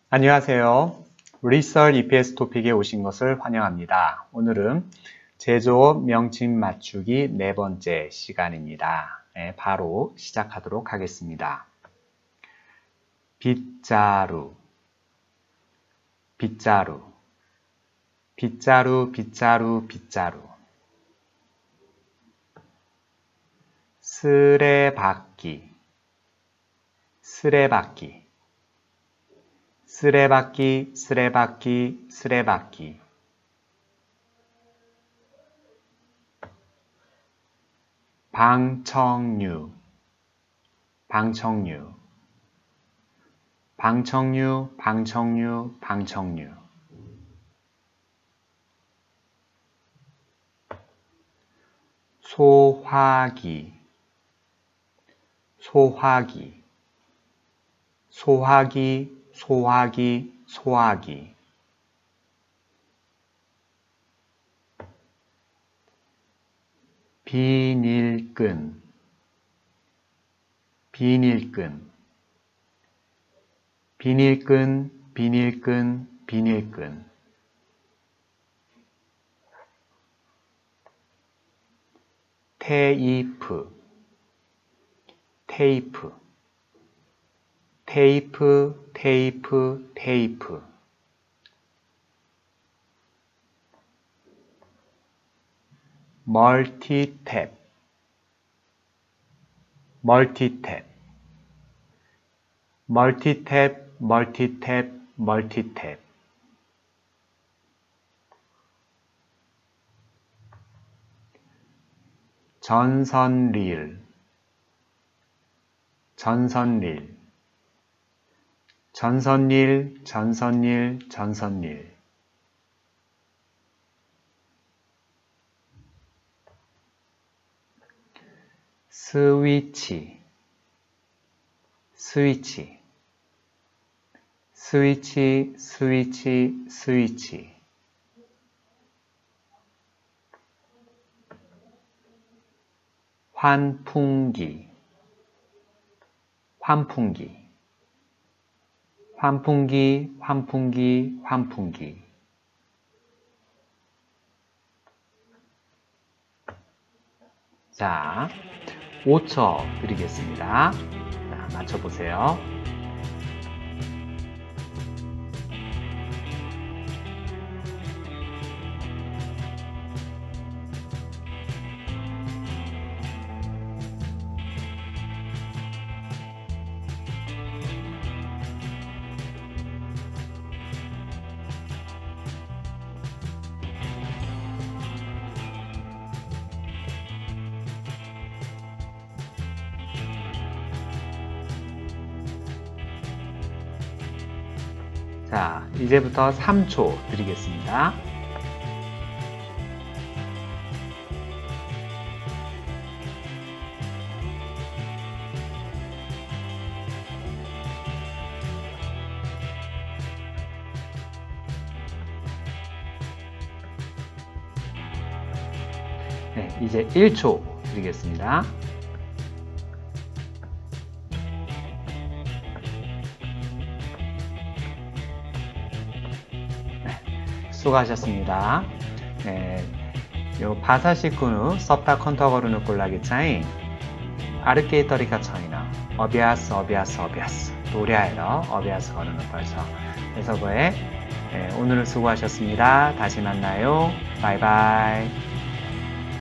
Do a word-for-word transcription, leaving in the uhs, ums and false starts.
안녕하세요. 리썰 이피에스 토픽에 오신 것을 환영합니다. 오늘은 제조업 명칭 맞추기 네 번째 시간입니다. 네, 바로 시작하도록 하겠습니다. 빗자루, 빗자루, 빗자루, 빗자루, 빗자루. 쓰레받기, 쓰레받기. 쓰레받기, 쓰레받기, 쓰레받기. 방청류, 방청류, 방청류, 방청류, 방청류. 소화기, 소화기, 소화기, 소화기, 소화기. 비닐끈, 비닐끈, 비닐끈, 비닐끈, 비닐끈. 테이프, 테이프, 테이프, 테이프, 테이프. 멀티탭, 멀티탭, 멀티탭, 멀티탭, 멀티탭. 전선릴, 전선릴, 전선릴, 전선릴, 전선릴. 스위치, 스위치, 스위치, 스위치, 스위치. 환풍기, 환풍기, 환풍기, 환풍기, 환풍기. 자, 오 초 드리겠습니다. 자, 맞춰보세요. 자, 이제부터 삼 초 드리겠습니다. 네, 이제 일 초 드리겠습니다. 수고하셨습니다. 네, 요 바사시쿠누 섭다 컨터거르누 꼴라기차인 아르케이터리카 차이나 어비아스 어비아스 어비아스 노래하여 어비아스 거르는 벌써 해서고에 네, 오늘은 수고하셨습니다. 다시 만나요. 바이바이.